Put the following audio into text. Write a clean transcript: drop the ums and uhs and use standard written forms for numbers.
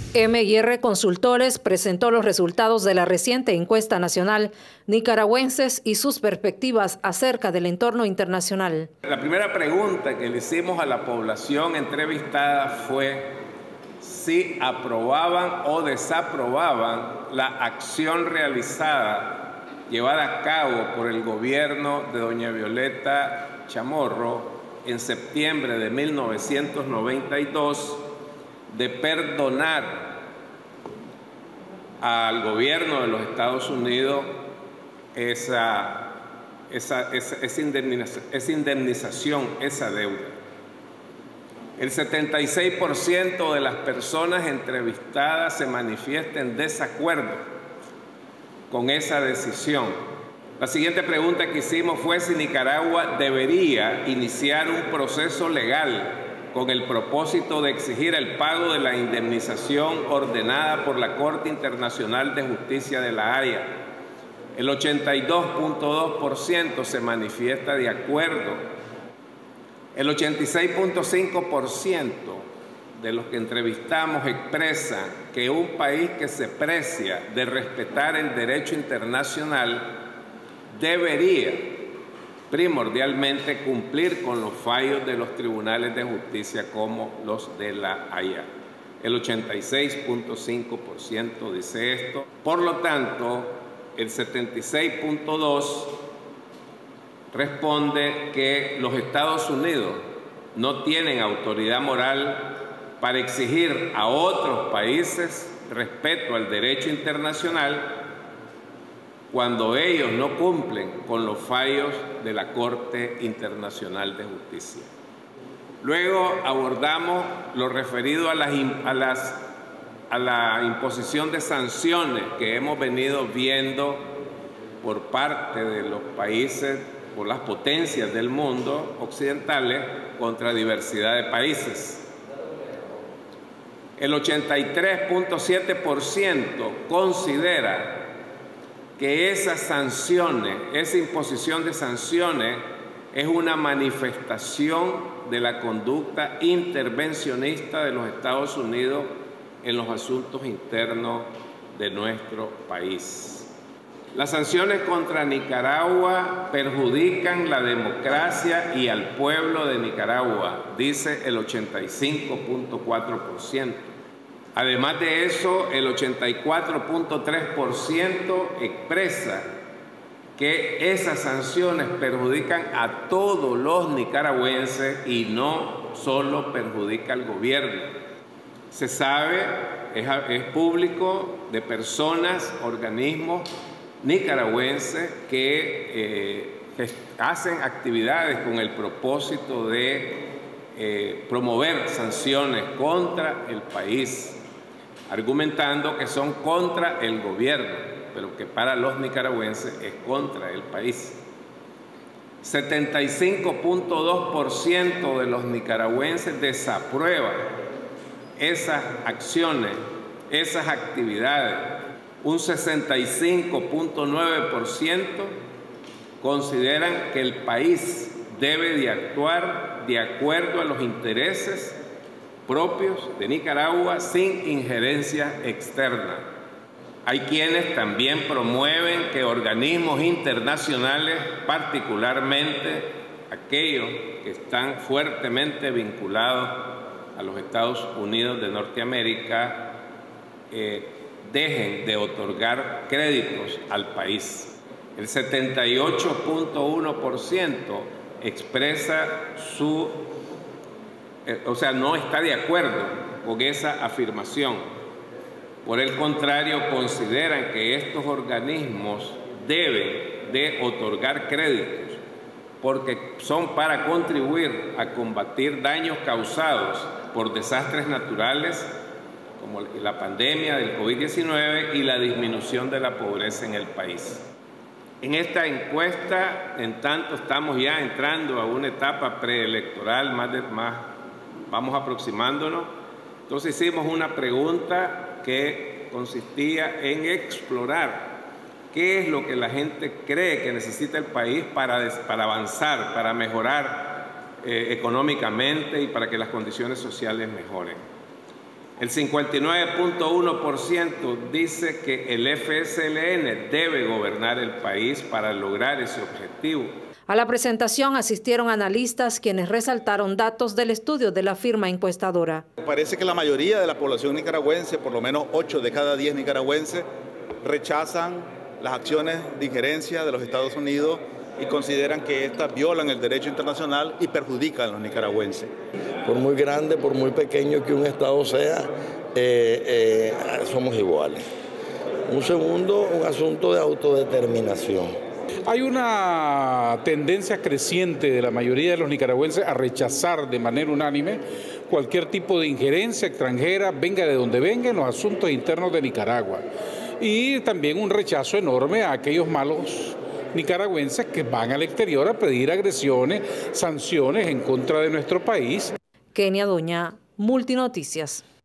M&R Consultores presentó los resultados de la reciente encuesta nacional Nicaragüenses y sus perspectivas acerca del entorno internacional. La primera pregunta que le hicimos a la población entrevistada fue si aprobaban o desaprobaban la acción realizada, llevada a cabo por el gobierno de doña Violeta Chamorro en septiembre de 1992, de perdonar al gobierno de los Estados Unidos esa indemnización, esa deuda. El 76% de las personas entrevistadas se manifiesta en desacuerdo con esa decisión. La siguiente pregunta que hicimos fue si Nicaragua debería iniciar un proceso legal con el propósito de exigir el pago de la indemnización ordenada por la Corte Internacional de Justicia de La Haya. El 82.2% se manifiesta de acuerdo. El 86.5% de los que entrevistamos expresan que un país que se precia de respetar el derecho internacional debería primordialmente cumplir con los fallos de los tribunales de justicia como los de La Haya. El 86.5% dice esto. Por lo tanto, el 76.2% responde que los Estados Unidos no tienen autoridad moral para exigir a otros países respeto al derecho internacional cuando ellos no cumplen con los fallos de la Corte Internacional de Justicia. Luego abordamos lo referido a la imposición de sanciones que hemos venido viendo por parte de los países, por las potencias del mundo occidentales contra diversidad de países. El 83.7% considera que esas sanciones, esa imposición de sanciones, es una manifestación de la conducta intervencionista de los Estados Unidos en los asuntos internos de nuestro país. Las sanciones contra Nicaragua perjudican la democracia y al pueblo de Nicaragua, dice el 85.4%. Además de eso, el 84.3% expresa que esas sanciones perjudican a todos los nicaragüenses y no solo perjudica al gobierno. Se sabe, es público, de personas, organismos nicaragüenses que hacen actividades con el propósito de promover sanciones contra el país, argumentando que son contra el gobierno, pero que para los nicaragüenses es contra el país. 75.2% de los nicaragüenses desaprueban esas acciones, esas actividades. Un 65.9% consideran que el país debe de actuar de acuerdo a los intereses propios de Nicaragua sin injerencia externa. Hay quienes también promueven que organismos internacionales, particularmente aquellos que están fuertemente vinculados a los Estados Unidos de Norteamérica, dejen de otorgar créditos al país. El 78.1% expresa no está de acuerdo con esa afirmación. Por el contrario, consideran que estos organismos deben de otorgar créditos porque son para contribuir a combatir daños causados por desastres naturales como la pandemia del COVID-19 y la disminución de la pobreza en el país. En esta encuesta, en tanto estamos ya entrando a una etapa preelectoral, vamos aproximándonos, entonces hicimos una pregunta que consistía en explorar qué es lo que la gente cree que necesita el país para avanzar, para mejorar económicamente y para que las condiciones sociales mejoren. El 59.1% dice que el FSLN debe gobernar el país para lograr ese objetivo. A la presentación asistieron analistas quienes resaltaron datos del estudio de la firma encuestadora. Parece que la mayoría de la población nicaragüense, por lo menos 8 de cada 10 nicaragüenses, rechazan las acciones de injerencia de los Estados Unidos y consideran que estas violan el derecho internacional y perjudican a los nicaragüenses. Por muy grande, por muy pequeño que un Estado sea, somos iguales. Un segundo, un asunto de autodeterminación. Hay una tendencia creciente de la mayoría de los nicaragüenses a rechazar de manera unánime cualquier tipo de injerencia extranjera, venga de donde venga, en los asuntos internos de Nicaragua. Y también un rechazo enorme a aquellos malos nicaragüenses que van al exterior a pedir agresiones, sanciones en contra de nuestro país. Kenia Doña, Multinoticias.